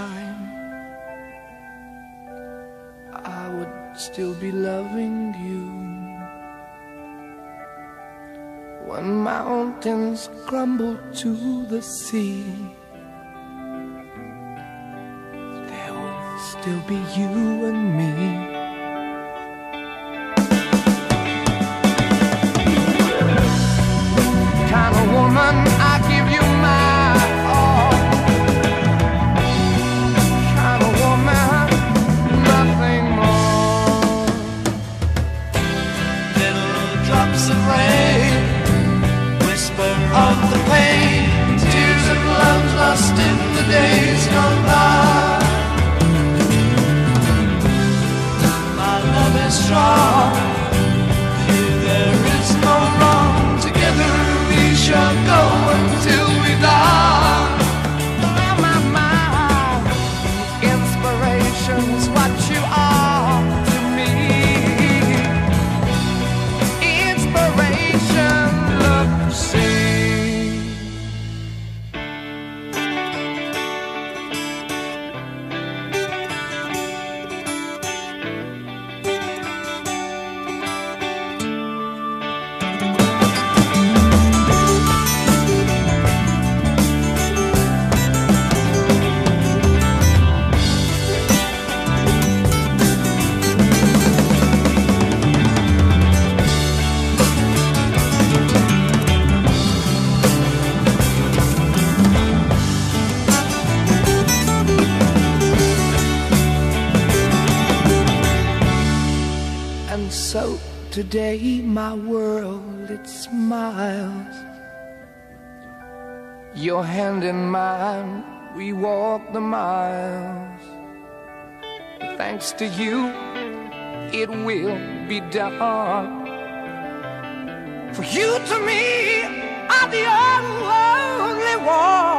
time, I would still be loving you. When mountains crumble to the sea, there will still be you and me. Kind of woman, I give you my all. Kind of woman, nothing more. Little drops of rain, whisper of the pain, tears of love lost in the days gone by. My love is strong, here there is no wrong. Together we shall go until we die. My inspiration's what you are to me. Inspiration, love, see. And so today my world, it smiles. Your hand in mine, we walk the miles. Thanks to you, it will be done. For you to me are the only one.